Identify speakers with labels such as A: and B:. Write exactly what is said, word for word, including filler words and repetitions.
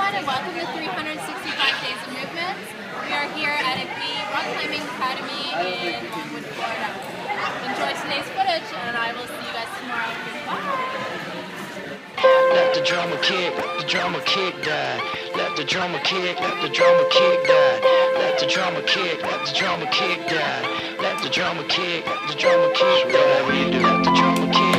A: everyone, and welcome to three hundred sixty-five Days of Movement. We are here at a Rock Climbing Academy in Longwood, Florida. Enjoy today's footage, and I will see you guys tomorrow. Goodbye.
B: Let the drummer kick, let the drummer kick die. Let the drummer kick, let the drummer kick die. Let the drummer kick, let the drummer kick die. Let the drummer kick, let the drummer kick die. Whatever you do, let the drummer kick.